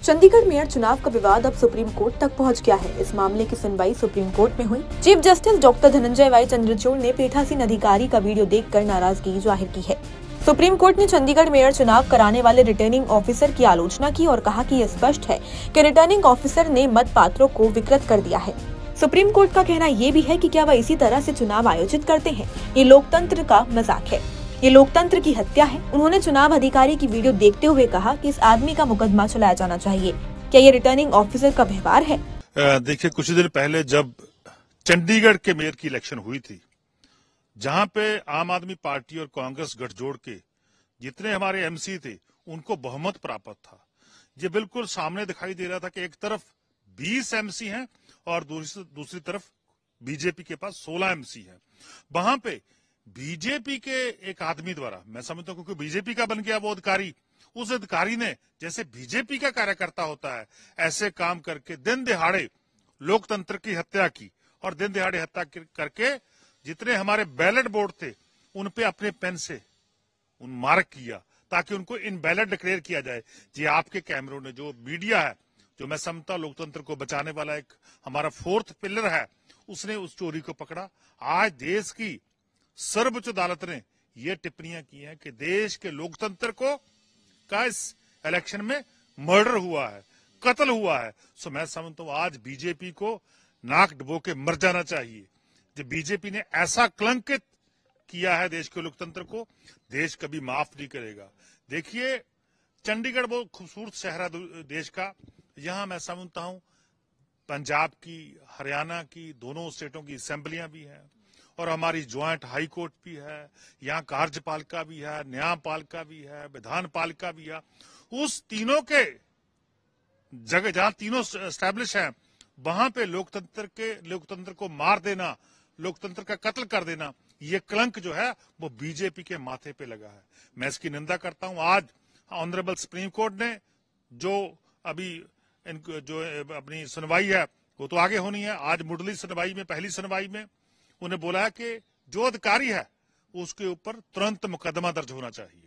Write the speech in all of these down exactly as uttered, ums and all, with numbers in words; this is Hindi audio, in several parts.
चंडीगढ़ मेयर चुनाव का विवाद अब सुप्रीम कोर्ट तक पहुंच गया है। इस मामले की सुनवाई सुप्रीम कोर्ट में हुई। Chief justice doctor Dhananjaya Y Chandrachud ने पीठासीन अधिकारी का वीडियो देखकर नाराजगी जाहिर की है। सुप्रीम कोर्ट ने चंडीगढ़ मेयर चुनाव कराने वाले रिटर्निंग ऑफिसर की आलोचना की और कहा कि यह स्पष्ट है कि रिटर्निंग ऑफिसर ने मत पात्रों को विकृत कर दिया है। सुप्रीम कोर्ट का कहना ये भी है कि क्या वह इसी तरह से चुनाव आयोजित करते हैं। ये लोकतंत्र का मजाक है, ये लोकतंत्र की हत्या है। उन्होंने चुनाव अधिकारी की वीडियो देखते हुए कहा कि इस आदमी का मुकदमा चलाया जाना चाहिए। क्या ये रिटर्निंग ऑफिसर का व्यवहार है? देखिए, कुछ दिन पहले जब चंडीगढ़ के मेयर की इलेक्शन हुई थी, जहां पे आम आदमी पार्टी और कांग्रेस गठजोड़ के जितने हमारे एमसी थे उनको बहुमत प्राप्त था। ये बिल्कुल सामने दिखाई दे रहा था कि एक तरफ बीस एमसी हैं और दूसरी दूसरी तरफ बीजेपी के पास सोलह एमसी हैं। वहां पे बीजेपी के एक आदमी द्वारा, मैं समझता हूं क्योंकि बीजेपी का बन गया वो अधिकारी, उस अधिकारी ने जैसे बीजेपी का कार्यकर्ता होता है ऐसे काम करके दिन दिहाड़े लोकतंत्र की हत्या की और दिन दिहाड़े हत्या करके जितने हमारे बैलेट बोर्ड थे उन पे अपने पेन से उन मार्क किया ताकि उनको इनवैलिड डिक्लेयर किया जाए। जी, आपके कैमरों ने, जो मीडिया है, जो मैं समझता लोकतंत्र को बचाने वाला एक हमारा फोर्थ पिलर है, उसने उस चोरी को पकड़ा। आज देश की सर्वोच्च अदालत ने ये टिप्पणियां की हैं कि देश के लोकतंत्र को का इस इलेक्शन में मर्डर हुआ है, कत्ल हुआ है। सो मैं समझता हूं आज बीजेपी को नाक डुबो के मर जाना चाहिए। जब बीजेपी ने ऐसा कलंकित किया है देश के लोकतंत्र को, देश कभी माफ नहीं करेगा। देखिए, चंडीगढ़ बहुत खूबसूरत शहर है देश का। यहां मैं समझता हूं पंजाब की, हरियाणा की, दोनों स्टेटों की असेंबलियां भी हैं और हमारी ज्वाइंट हाई कोर्ट भी है। यहाँ कार्यपालिका भी है, न्यायपालिका भी है, विधान पालिका भी है। उस तीनों के जगह जहां तीनों एस्टैब्लिश हैं, वहां पे लोकतंत्र के लोकतंत्र को मार देना, लोकतंत्र का कत्ल कर देना, ये कलंक जो है वो बीजेपी के माथे पे लगा है। मैं इसकी निंदा करता हूं। आज ऑनरेबल सुप्रीम कोर्ट ने जो अभी इनको जो अपनी सुनवाई है वो तो आगे होनी है। आज मुढली सुनवाई में, पहली सुनवाई में उन्हें बोला है कि जो अधिकारी है उसके ऊपर तुरंत मुकदमा दर्ज होना चाहिए।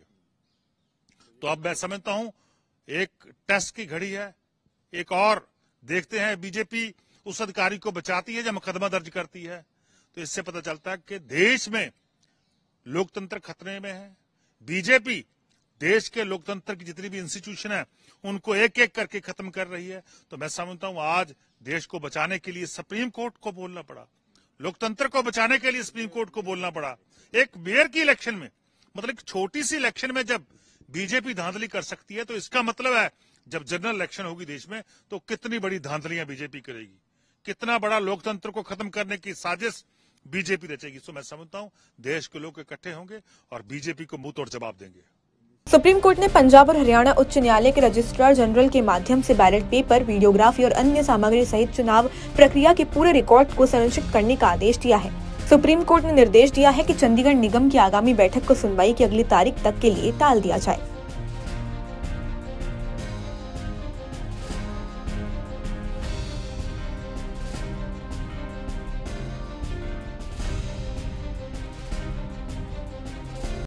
तो अब मैं समझता हूं एक टेस्ट की घड़ी है। एक और देखते हैं बीजेपी उस अधिकारी को बचाती है या मुकदमा दर्ज करती है। तो इससे पता चलता है कि देश में लोकतंत्र खतरे में है। बीजेपी देश के लोकतंत्र की जितनी भी इंस्टीट्यूशन है उनको एक एक करके खत्म कर रही है। तो मैं समझता हूं आज देश को बचाने के लिए सुप्रीम कोर्ट को बोलना पड़ा, लोकतंत्र को बचाने के लिए सुप्रीम कोर्ट को बोलना पड़ा। एक मेयर की इलेक्शन में, मतलब एक छोटी सी इलेक्शन में जब बीजेपी धांधली कर सकती है, तो इसका मतलब है जब जनरल इलेक्शन होगी देश में तो कितनी बड़ी धांधलियां बीजेपी करेगी, कितना बड़ा लोकतंत्र को खत्म करने की साजिश बीजेपी रचेगी। सो मैं समझता हूं देश के लोग इकट्ठे होंगे और बीजेपी को मुंह तोड़ जवाब देंगे। सुप्रीम कोर्ट ने पंजाब और हरियाणा उच्च न्यायालय के रजिस्ट्रार जनरल के माध्यम से बैलेट पेपर, वीडियोग्राफी और अन्य सामग्री सहित चुनाव प्रक्रिया के पूरे रिकॉर्ड को संरक्षित करने का आदेश दिया है। सुप्रीम कोर्ट ने निर्देश दिया है कि चंडीगढ़ निगम की आगामी बैठक को सुनवाई की अगली तारीख तक के लिए टाल दिया जाए।